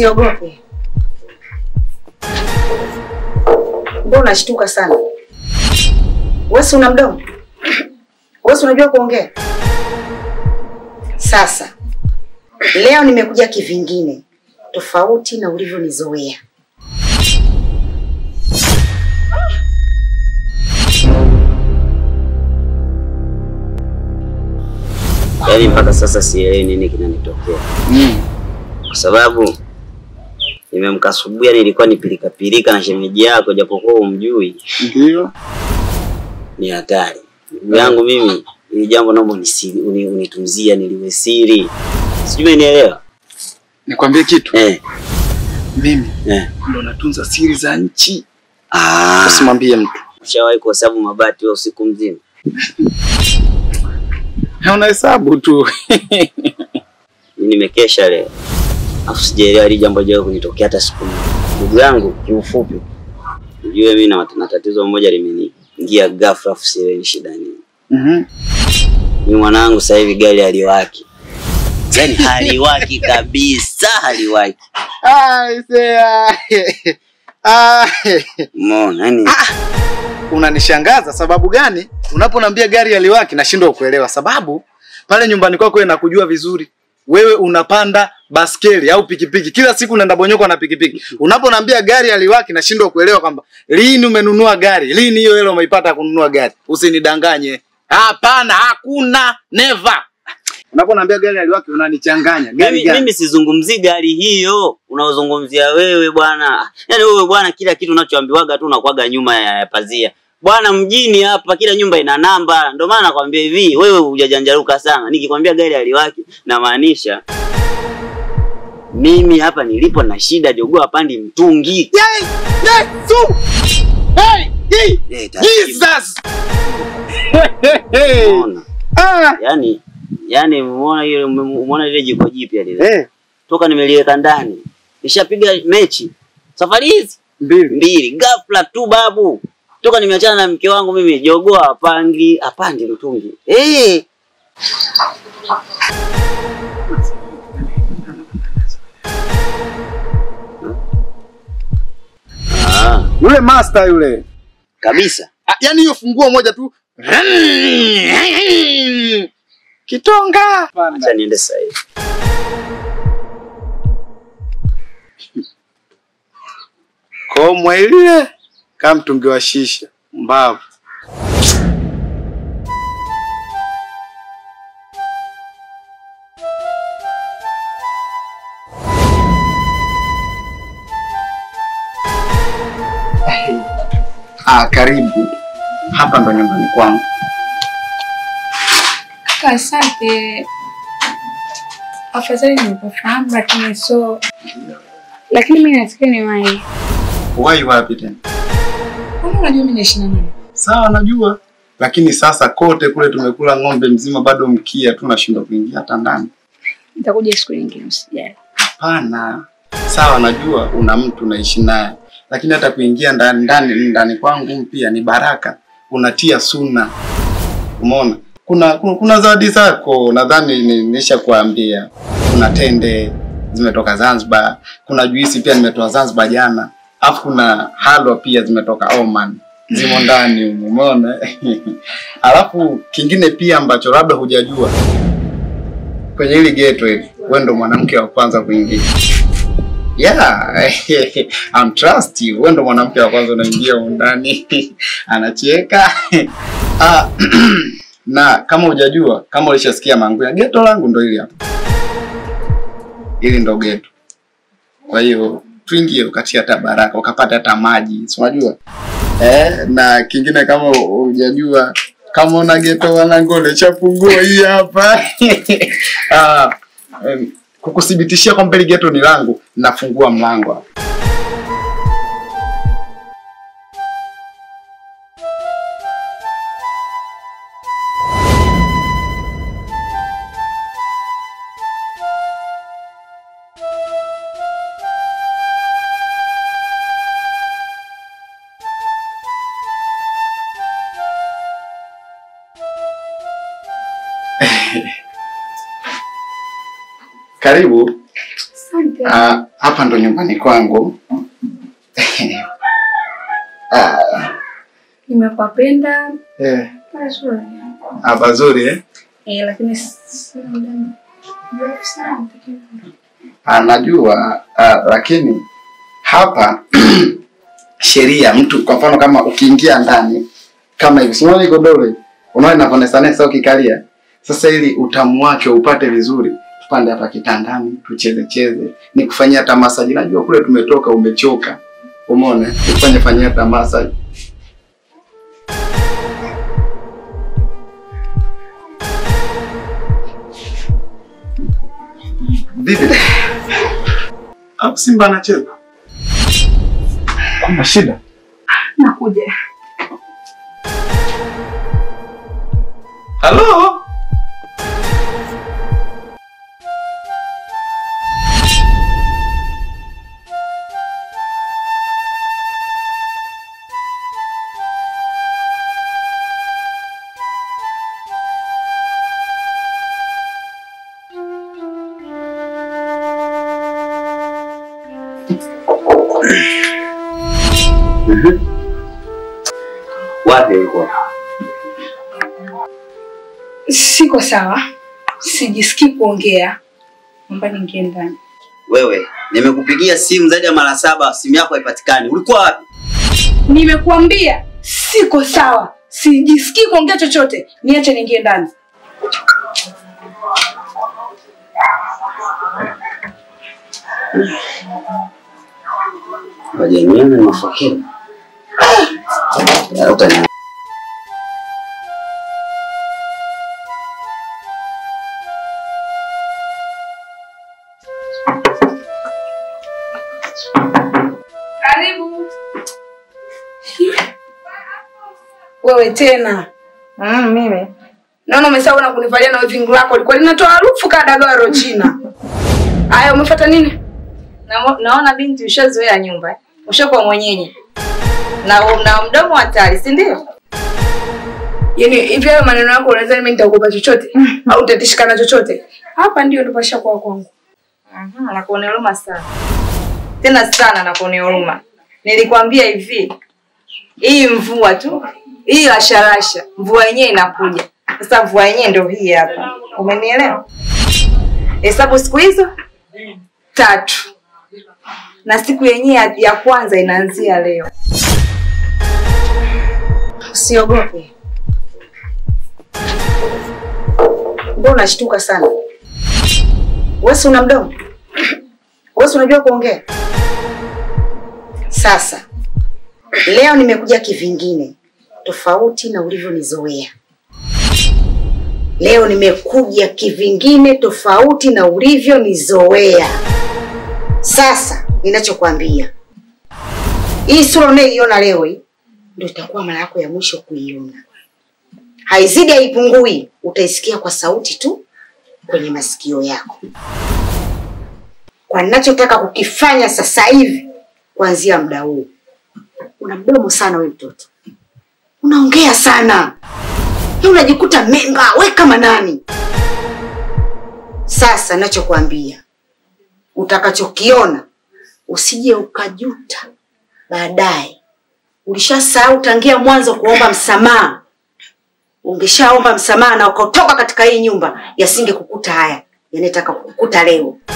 Usiogope. Mbona unashtuka sana? Wewe una mdomo? Wewe unajua kuongea? Sasa leo nimekuja kivingine tofauti na ulivyonizoea. Yaani mpaka sasa sielewi nini kinanitokea. Kwa sababu nimemkasubuia, nilikuwa nipilika pilika na shemeji yako japokuwa umjui. Ndio. Ni hatari. Ndugu yangu mimi, ili jambo naomba unitunzia niliwe siri. Sijui umenielewa? Nikwambie kitu? Mimi ndo natunza siri za nchi. Usimwambie mtu. Ushawahi kuhesabu mabati wewe usiku mzima? Unahesabu tu. Nimekesha leo. Afu sijaelewa hili jambo jayo kunitokea hata siku moja. Ndugu yangu, kiufupi, unajua mimi na tatizo moja limeniingia ghafla, afu sielewi shida nini. Mimi mwanangu sasa hivi gari haliwaki. Yaani haliwaki kabisa, haliwaki. Mbona yani? Unanishangaza sababu gani? Unaponiambia gari haliwaki nashindwa kuelewa sababu pale nyumbani kwako wewe nakujua vizuri. Wewe unapanda baskeli au pikipiki. Kila siku unaenda Bonyokwa na pikipiki. Unaponiambia gari haliwaki nashindwa kuelewa kwamba lini umenunua gari? Lini hiyo hela umeipata kununua gari? Usinidanganye. Hapana, hakuna, never. Unaponiambia gari haliwaki unanichanganya. Gari gani? Mimi sizungumzii gari hiyo. Unaozungumzia wewe bwana. Yaani wewe bwana kila kitu unachoambiwaga tu unakuaga nyuma ya pazia. Bwana mjini hapa kila nyumba ina namba. Ndio maana nakwambia hivi, wewe hujajanjaruka sana. Nikikwambia gari haliwaki na maanisha mimi hapa nilipo na shida, jogoo apandi mtungi. Yesu! Hey! Jesus! Yaani umeona ile jiko jipya lile. Toka nimeliweka ndani. Nishapiga mechi. Safari hizi mbili. Ghafla tu babu. Toka nimeachana na mke wangu mimi jogoo apandi mtungi. Yule master yule. Kabisa. Yaani hiyo funguo moja tu. Kitonga. Acha niende sasa hivi. Komwe ile kama mtungi wa shisha. Mbavu. Karibu. Hapa ndo nyumbani kwangu. Asante. Afadhali nikufahamu lakini mimi nataka niwahi. Wahi wapi tena? Unajua mimi naishi na nani? Sawa najua. Lakini sasa kote kule tumekula ng'ombe mzima bado mkia tu nashindwa kuingia hata ndani. Nitakuja siku nyingine usijali. Hapana. Sawa najua una mtu naishi naye. Lakini hata kuingia ndani kwangu pia ni baraka. Unatia sunna. Umeona? Kuna zawadi zako nadhani nimesha kuambia. Kuna tende zimetoka Zanzibar, kuna juisi pia nimetoa Zanzibar jana. Alafu kuna halwa pia zimetoka Oman. Zimo ndani, umeona? Alafu kingine pia ambacho labda hujajua. Kwenye hili ghetto hili, wewe ndo mwanamke wa kwanza kuingia. Yeah, I'm trust you. Wewe ndo mwanamke wa kwanza unaingia ndani. Anacheka. Na kama hujajua, kama ulishasikia mangu ya ghetto langu ndo hili hapa. Hili ndo ghetto. Kwa hiyo tuingie ukatia hata baraka, ukapata hata maji, si unajua? Na kingine kama hujajua, kama una ghetto wanangu nimechafungua hii hapa. Kukuthibitishia kwamba hili ghetto ni langu, nafungua mlango hapa. Karibu. Asante. Hapa ndo nyumbani kwangu. Nimepapenda. Pazuri. Pazuri Lakini sio ndani. Mrefu sana. Najua lakini hapa sheria mtu kwa mfano kama ukiingia ndani kama hivi unaona godoro unaona inaponesanesa ukikalia sasa ili utamu wake upate vizuri tupande hapa kitandani tucheze nikufanyia hata massage najua kule tumetoka umechoka umeona fanyia hata massage Vipi? Simba anacheza. Kuna shida? Nakuja. Halo? Wapi yuko? Siko sawa. Sijisikii kuongea. Naomba niingie ndani. Wewe, nimekupigia simu zaidi ya mara 7, simu yako haipatikani. Ulikuwa wapi? Nimekuambia siko sawa. Sijisikii kuongea chochote. Niache niingie ndani. Wajaniona ni mafakiri. Utani. Karibu. Wewe tena. Mimi. Naona umesahau na kunivalia na vingu lako. Lilikuwa linatoa harufu kama dagaro China. Haya umefuata nini? Naona binti ushazoea nyumba. Ushakuwa mwenyeji. Na mdomo hatari, si ndio? Yaani hivi hayo maneno yako unaweza mimi nitakupa chochote au utatishikana chochote? Hapa ndio ndo pasha kwa kwangu. Nakuonea huruma sana. Tena sana nakuonea huruma. Nilikwambia hivi. Hii mvua tu, hii rasharasha, mvua yenyewe inakuja. Sasa mvua yenyewe ndio hii hapa. Umenielewa? Hesabu siku hizo 3. Na siku yenyewe ya kwanza inaanzia leo. Usiogope. Mbona unashtuka sana? Wewe una mdomo? Wewe unajua kuongea? Sasa leo nimekuja kivingine tofauti na ulivyonizoea. Leo nimekuja kivingine tofauti na ulivyonizoea. Sasa ninachokuambia, hii sura unayoiona leo hii ndio itakuwa mara yako ya mwisho kuiona. Haizidi haipungui, utaisikia kwa sauti tu kwenye masikio yako. Kwa ninachotaka kukifanya sasa hivi kuanzia muda huu. Una mdomo sana wewe mtoto. Unaongea sana. Wewe unajikuta menga, wewe kama nani? Sasa ninachokuambia, utakachokiona usije ukajuta baadaye. Ulishasahau tangia mwanzo kuomba msamaha. Ungeshaomba msamaha na ukatoka katika hii nyumba, yasinge kukuta haya yanataka kukukuta leo.